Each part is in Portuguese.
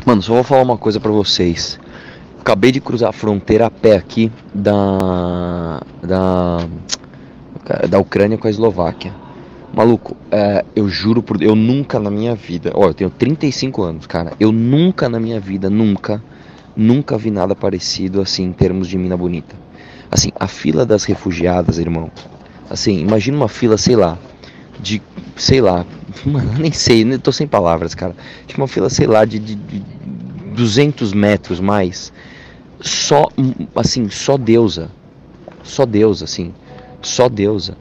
Mano, só vou falar uma coisa pra vocês. Acabei de cruzar a fronteira a pé aqui da Ucrânia com a Eslováquia. Maluco, eu juro por Deus, eu nunca na minha vida, ó, eu tenho 35 anos, cara, eu nunca na minha vida, nunca vi nada parecido assim em termos de mina bonita. Assim, a fila das refugiadas, irmão. Assim, imagina uma fila, de, sei lá, mano, eu nem sei, eu tô sem palavras, cara. Tipo uma fila, sei lá, de 200 metros mais. Só, assim, só deusa, assim, só deusa.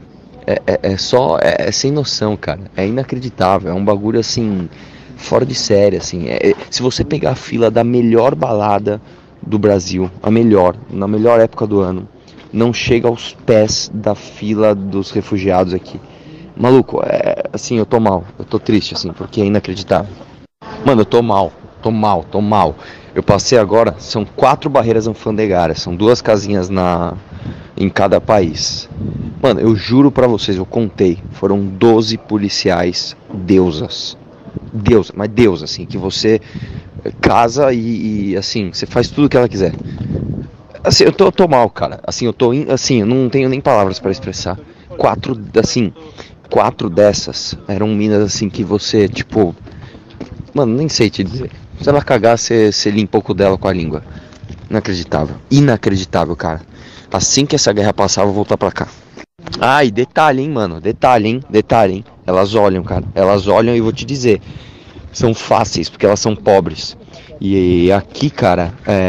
É sem noção, cara. É inacreditável. É um bagulho assim, fora de série, assim. Se você pegar a fila da melhor balada do Brasil, na melhor época do ano, não chega aos pés da fila dos refugiados aqui. Maluco, assim, eu tô mal, eu tô triste, assim, porque é inacreditável. Mano, eu tô mal. Eu passei agora, são 4 barreiras alfandegárias, são 2 casinhas em cada país. Mano, eu juro pra vocês, eu contei, foram 12 policiais deusas. Deus, mas Deus, assim, que você casa e assim, você faz tudo o que ela quiser. Assim, eu tô mal, cara. Assim, assim, eu não tenho nem palavras pra expressar. Assim, 4 dessas eram minas assim que você, tipo, mano, nem sei te dizer. Se ela cagar, você limpa o cu dela com a língua. Inacreditável, cara. Assim que essa guerra passar, eu vou voltar pra cá. Ah, e detalhe, hein, mano. Detalhe, hein. Elas olham, cara. Elas olham e vou te dizer. São fáceis, porque elas são pobres. E aqui, cara,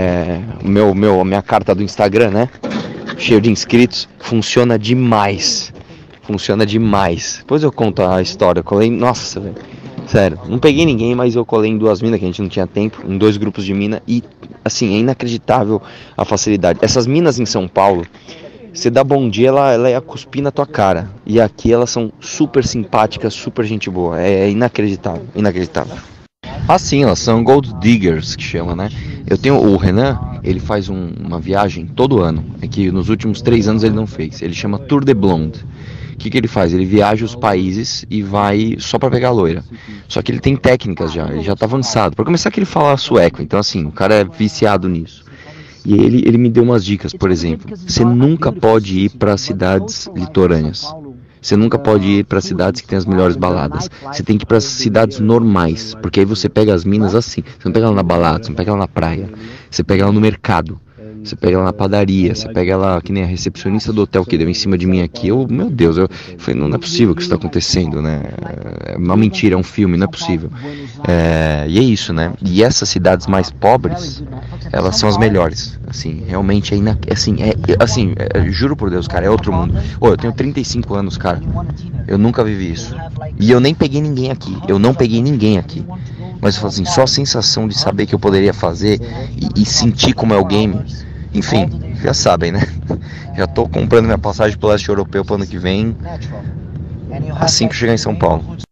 a minha carta do Instagram, né? Cheio de inscritos. Funciona demais. Depois eu conto a história. Eu colei. Nossa, velho. Sério, não peguei ninguém, mas eu colei em 2 minas que a gente não tinha tempo, em 2 grupos de mina e, assim, é inacreditável a facilidade. Essas minas em São Paulo, você dá bom dia, ela ia cuspir na tua cara. E aqui elas são super simpáticas, super gente boa. É inacreditável. Assim, elas são gold diggers, que chama, né? Eu tenho o Renan, ele faz uma viagem todo ano, é que nos últimos 3 anos ele não fez. Ele chama Tour de Blonde. O que ele faz? Ele viaja os países e vai só pra pegar a loira. Só que ele tem técnicas já, ele já tá avançado. Pra começar que ele fala sueco, então assim, o cara é viciado nisso. E ele me deu umas dicas, por exemplo. Você nunca pode ir para cidades litorâneas. Você nunca pode ir para cidades que tem as melhores baladas. Você tem que ir para cidades normais, porque aí você pega as minas assim. Você não pega ela na balada, você não pega ela na praia. Você pega ela no mercado. Você pega ela na padaria, você pega ela que nem a recepcionista do hotel que deu em cima de mim aqui. Meu Deus, eu falei, não é possível que isso está acontecendo, né? É uma mentira, é um filme, não é possível. E é isso, né? E essas cidades mais pobres, elas são as melhores. Assim, realmente juro por Deus, cara, é outro mundo. Eu tenho 35 anos, cara. Eu nunca vivi isso. E eu nem peguei ninguém aqui. Mas eu falo assim, só a sensação de saber que eu poderia fazer e sentir como é o game. Enfim, já sabem, né? Já tô comprando minha passagem pro leste europeu pro ano que vem, assim que eu chegar em São Paulo.